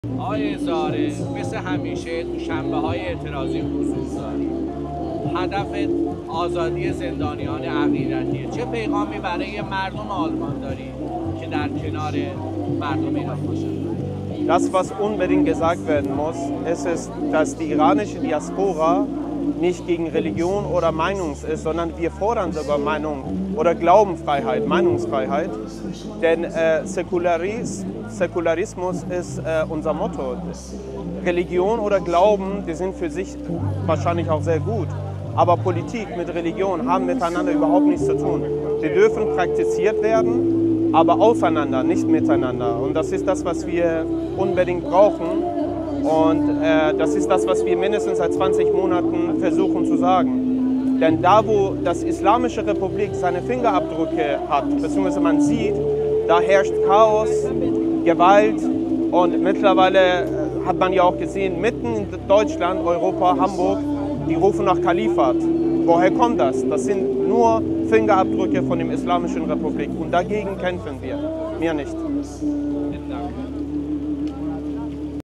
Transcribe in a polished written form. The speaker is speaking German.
آقای زاره مثل همیشه تو شنبه‌های اعتراضی حضور دارید. هدف آزادی زندانیان عقیدتیه. چه پیغامی برای مردم آلمان دارید که در کنار مردم ایران باشند؟ Das, was unbedingt gesagt werden muss, ist, dass die iranische Diaspora nicht gegen Religion oder Meinung ist, sondern wir fordern sogar Meinung oder Glaubenfreiheit, Meinungsfreiheit. Denn Säkularismus ist unser Motto. Religion oder Glauben, die sind für sich wahrscheinlich auch sehr gut. Aber Politik mit Religion haben miteinander überhaupt nichts zu tun. Sie dürfen praktiziert werden, aber auseinander, nicht miteinander. Und das ist das, was wir unbedingt brauchen. Und das ist das, was wir mindestens seit 20 Monaten versuchen zu sagen. Denn da, wo das Islamische Republik seine Fingerabdrücke hat, beziehungsweise man sieht, da herrscht Chaos, Gewalt und mittlerweile hat man ja auch gesehen, mitten in Deutschland, Europa, Hamburg, die rufen nach Kalifat. Woher kommt das? Das sind nur Fingerabdrücke von der Islamischen Republik und dagegen kämpfen wir, mehr nicht. Vielen Dank.